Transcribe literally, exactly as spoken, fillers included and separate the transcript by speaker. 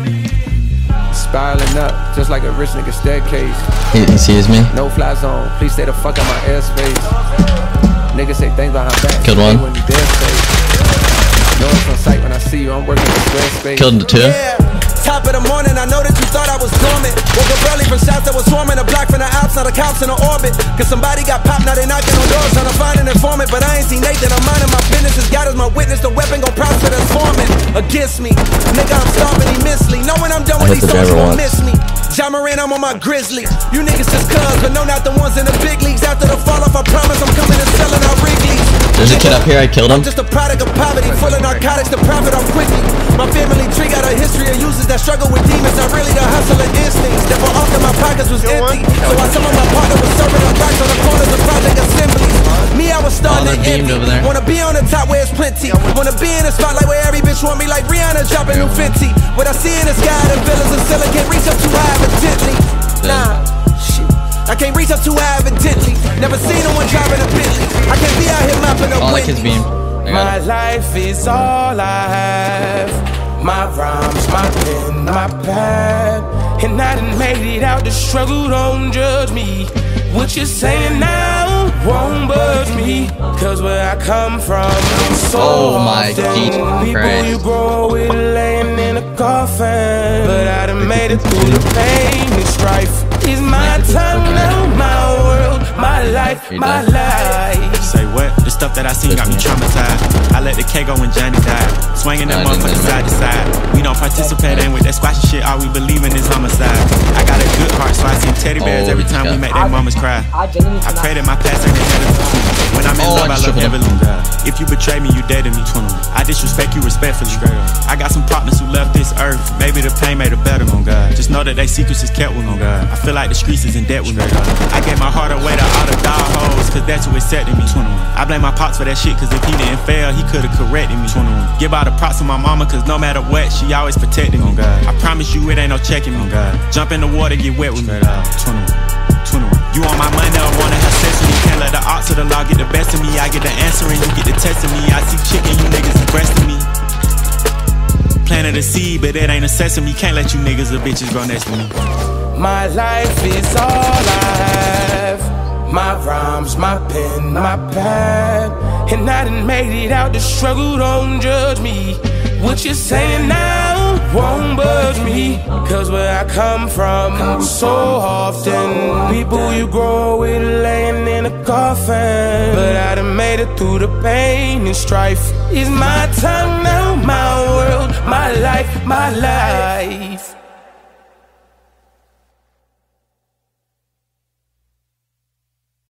Speaker 1: Spiraling up, just like a rich nigga staircase.
Speaker 2: He, he sees me.
Speaker 1: No fly zone, please stay the fuck out my airspace. Niggas say things behind back.
Speaker 2: Killed one.
Speaker 1: When you dare space. No, it's on sight when I see you, I'm working with Squarespace.
Speaker 2: Killed the two.
Speaker 3: Yeah. Top of the morning, I know that you thought I was dormant. Woke up early from shots that was swarming. A block from the Alps, not a cops in the orbit. Cause somebody got popped, now they knocking on doors trying to find an informant. But I ain't seen Nathan, I'm minding my business. As God is my witness, the weapon gon' prosper that's forming against me. Nigga, I'm starving immensely. Knowing I'm done with these songs, you won't miss me. Ja Morant, I'm on my grizzly. You niggas just cuz, but no, not the ones in the big leagues. After the fall off, I promise I'm coming and selling out Wrigley's.
Speaker 2: There's a kid up here, I killed him.
Speaker 3: I'm just a product of poverty, full of narcotics to profit off quickly. My family tree got a history of users that struggle with demons. Not really the hustle and instincts. Therefore, often my pockets was empty. So I some of my partner was serving up racks on the corners of project assemblies. Me, I was starting
Speaker 2: oh,
Speaker 3: to envy. Wanna be on the top where it's plenty. Wanna be in a spotlight where every bitch want me like Rihanna dropping new Fenty. What I see in the sky, the villas of silicon reach up too high evidently. Nah, shit. I can't reach up too high evidently. Never seen no one driving a Bentley. I can't be out here mopping up
Speaker 2: oh, like his beam.
Speaker 3: My life is all I have. My rhymes, my pen, my pad. And I done made it out the struggle, don't judge me. What you're saying now won't budge me. Cause where I come from, so
Speaker 2: oh my
Speaker 3: often, people
Speaker 2: Christ.
Speaker 3: you grow with laying in a coffin. But I done made it through the pain and strife. It's my time now, my world, my life, my life.
Speaker 4: Say what? The stuff that I seen got me traumatized. I let the K go when Johnny died. Swinging them motherfuckers side to side. We don't participate in with that squashy shit. All we believe in is homicide. I got a good heart, so I see teddy bears every time we make their mamas cry. I pray that my past ain't inheritance. When I'm in love, I love heavily. If you betray me, you dead to me. I disrespect you respectfully. I got some partners who left this earth. Maybe the pain made it better, on God. Just know that they secrets is kept with me, God. I feel like the streets is in debt with me. I gave my heart away to all the dog hoes, cause that's who accepted me. I blame my pops for that shit, cause if he didn't fail, he could've corrected me. Give all the props to my mama, cause no matter what, she always protected me. I promise you it ain't no checking me. Jump in the water, get wet with me. You want my money or wanna have sex with me? Can't let the odds of the law get the best of me. I get the answer and you get the test of me. I see chicken, you niggas is breasting me. Planted a seed, but it ain't a sesame. Can't let you niggas or bitches grow next to me.
Speaker 3: My life is all I have. My rhymes, my pen, my pad. And I done made it out the struggle, don't judge me. What you're saying now won't budge me. Cause where I come from, so often, people you grow with laying in a coffin. But I done made it through the pain and strife. It's my time now, my world, my life, my life.